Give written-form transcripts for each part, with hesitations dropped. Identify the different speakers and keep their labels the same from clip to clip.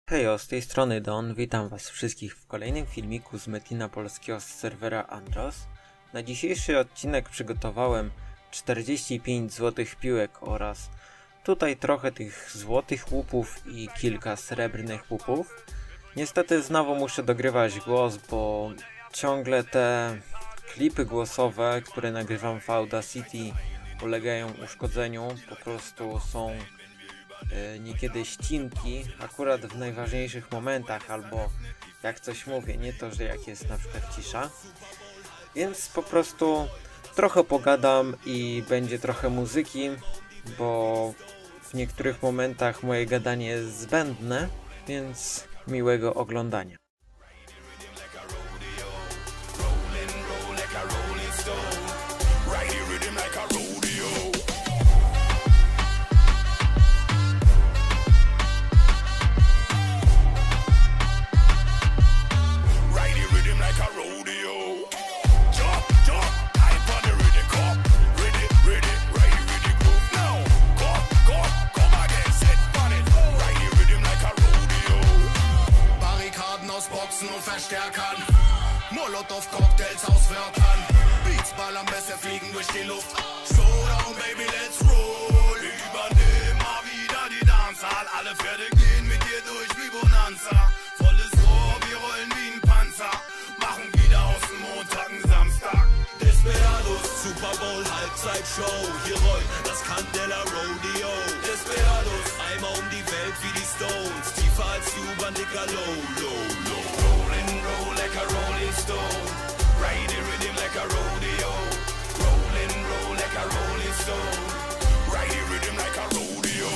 Speaker 1: Hejo, z tej strony Don, witam was wszystkich w kolejnym filmiku z Metina Polskiego z serwera Andros. Na dzisiejszy odcinek przygotowałem 45 złotych piłek oraz tutaj trochę tych złotych łupów i kilka srebrnych łupów. Niestety znowu muszę dogrywać głos, bo ciągle te klipy głosowe, które nagrywam w Audacity, ulegają uszkodzeniu, po prostu są niekiedy ścinki akurat w najważniejszych momentach, albo jak coś mówię, nie to, że jak jest na przykład cisza, więc po prostu trochę pogadam i będzie trochę muzyki, bo w niektórych momentach moje gadanie jest zbędne, więc miłego oglądania.
Speaker 2: Verstärkern, Molotow-Cocktails auswirken, Beats ballern besser fliegen durch die Luft. Showdown, baby, let's roll. Übernehmen mal wieder die Dancehall. Alle Pferde gehen mit dir durch wie Bonanza. Volles Rohr, wir rollen wie ein Panzer. Machen wieder aus dem Montag einen Samstag. Desperados, Super Bowl, Halbzeitshow. Hier rollt das Candela Rodeo. Desperados, einmal um die Welt wie die Stones. Tiefer als U-Bahn, dicker Low, low, low. Roll like a rolling stone, ride the rhythm like a rodeo. Roll like a rolling stone, ride the rhythm like a rodeo.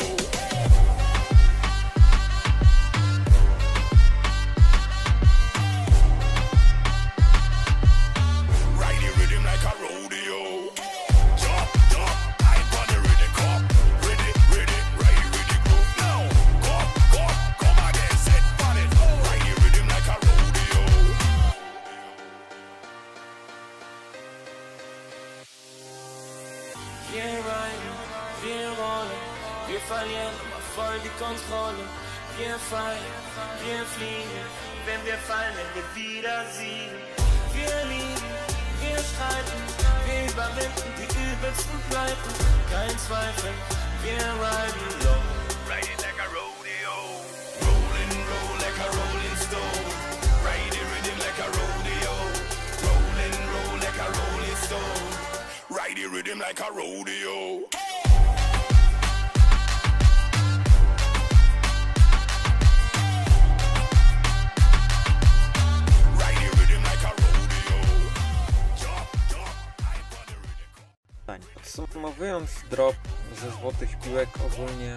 Speaker 2: Ride the rhythm like a rodeo. Jump, jump, hype on the rhythm, come, ready, ride with the groove now. Come again, set on it, ride the rhythm like a rodeo.
Speaker 3: Wir reiten, wir rollen, wir verlieren immer voll die Kontrolle. Wir fallen, wir fliegen, wenn wir fallen, wenn wir wieder siegen. Wir lieben, wir streiten, wir überwinden die übelsten Pleiten. Kein Zweifel, wir riden low.
Speaker 2: Ride it like a rodeo. Roll like a rolling stone. Ride the rhythm like a rodeo. Roll like a rolling stone. Ride the rhythm like a rodeo. Ride the rhythm like a rodeo. Jump, hype on the rhythm.
Speaker 1: Podsumowując, drop ze złotych piłek ogólnie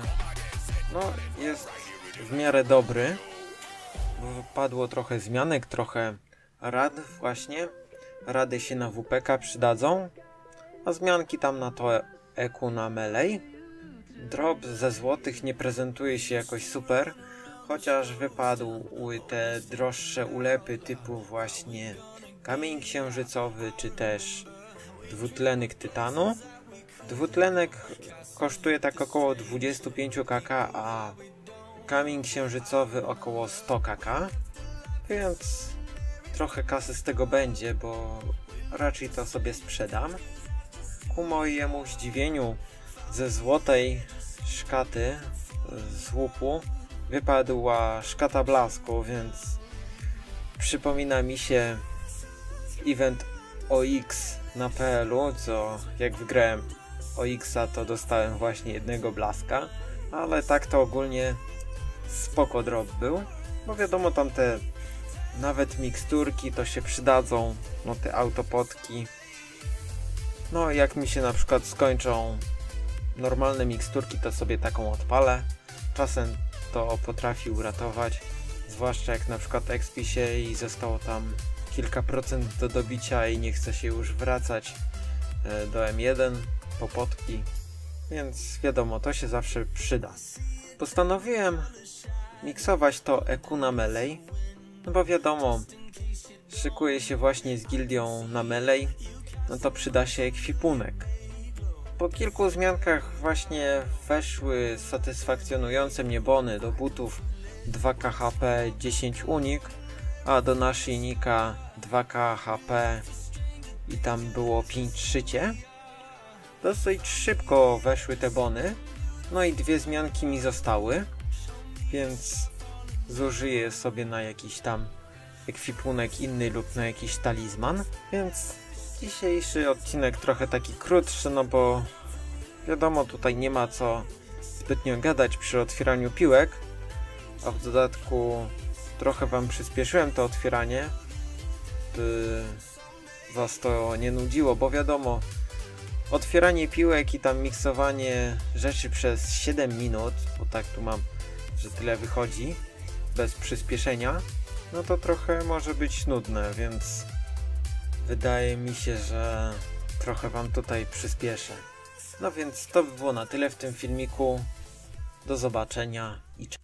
Speaker 1: jest w miarę dobry. Padło trochę zmianek, trochę rad właśnie. Rady się na WPK przydadzą, a zmianki tam na to EQ na melee. Drop ze złotych nie prezentuje się jakoś super, chociaż wypadły te droższe ulepy typu właśnie kamień księżycowy czy też dwutlenek tytanu. Dwutlenek kosztuje tak około 25 kk, a kamień księżycowy około 100 kk, więc trochę kasy z tego będzie, bo raczej to sobie sprzedam. Ku mojemu zdziwieniu ze złotej szkaty z łupu wypadła szkata blasku, więc przypomina mi się event OX na PL-u, co jak wygrałem OX-a, to dostałem właśnie jednego blaska, ale tak to ogólnie spoko drop był, bo wiadomo, tam te nawet miksturki to się przydadzą, te autopotki. Jak mi się na przykład skończą normalne miksturki, to sobie taką odpalę. Czasem to potrafi uratować, zwłaszcza jak na przykład expi się i zostało tam kilka procent do dobicia i nie chce się już wracać do M1 po potki, więc wiadomo, to się zawsze przyda. Postanowiłem miksować to EQ na melee, bo wiadomo, szykuję się właśnie z gildią na melee, to przyda się ekwipunek. Po kilku zmiankach właśnie weszły satysfakcjonujące mnie bony do butów 2k HP, 10 unik, a do naszyjnika 2k HP i tam było 5 szycie. Dosyć szybko weszły te bony, no i 2 zmianki mi zostały, więc zużyję sobie na jakiś tam ekwipunek inny lub na jakiś talizman, więc dzisiejszy odcinek trochę taki krótszy, no bo wiadomo, tutaj nie ma co zbytnio gadać przy otwieraniu piłek, a w dodatku trochę wam przyspieszyłem to otwieranie, by was to nie nudziło, bo wiadomo, otwieranie piłek i tam miksowanie rzeczy przez 7 minut, bo tak tu mam, że tyle wychodzi, bez przyspieszenia, no to trochę może być nudne, więc wydaje mi się, że trochę wam tutaj przyspieszę. No więc to by było na tyle w tym filmiku. Do zobaczenia i cześć.